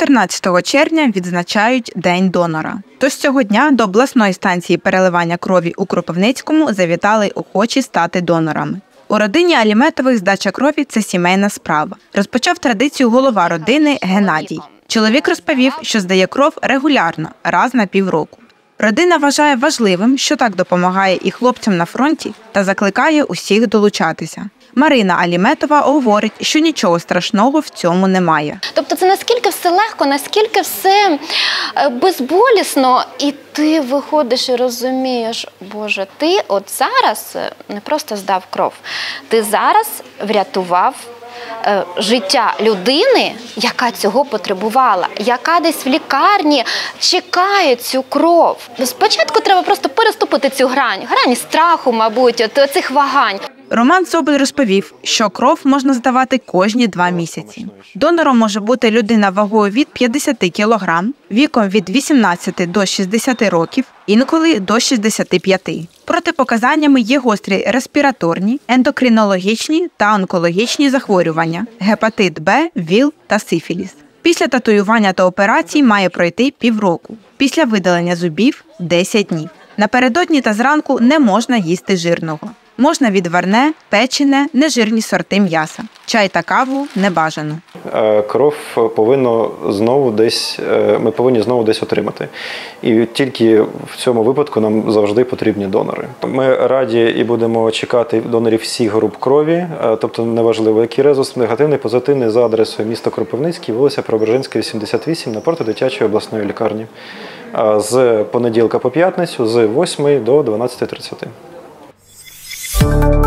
14 червня відзначають День донора. Тож цього дня до обласної станції переливання крові у Кропивницькому завітали охочі стати донорами. У родині Аліметових здача крові – це сімейна справа. Розпочав традицію голова родини Геннадій. Чоловік розповів, що здає кров регулярно, раз на півроку. Родина вважає важливим, що так допомагає і хлопцям на фронті, та закликає усіх долучатися. Марина Аліметова говорить, що нічого страшного в цьому немає. Тобто це наскільки все легко, наскільки все безболісно, і ти виходиш і розумієш, Боже, ти от зараз не просто здав кров, ти зараз врятував життя людини, яка цього потребувала, яка десь в лікарні чекає цю кров. Спочатку треба просто переступити цю грань страху, мабуть, цих вагань. Роман Соболь розповів, що кров можна здавати кожні 2 місяці. Донором може бути людина вагою від 50 кг, віком від 18 до 60 років, інколи до 65. Протипоказаннями є гострі респіраторні, ендокринологічні та онкологічні захворювання, гепатит Б, ВІЛ та сифіліс. Після татуювання та операцій має пройти півроку. Після видалення зубів – 10 днів. Напередодні та зранку не можна їсти жирного. Можна відварне, печене, нежирні сорти м'яса. Чай та каву не бажано. Кров ми повинні знову десь отримати. І тільки в цьому випадку нам завжди потрібні донори. Ми раді і будемо чекати донорів всіх груп крові, тобто неважливо, який резус, негативний, позитивний, за адресою міста Кропивницький, вулиця Преображенська, 88, напроти дитячої обласної лікарні. З понеділка по п'ятницю з 8 до 12:30.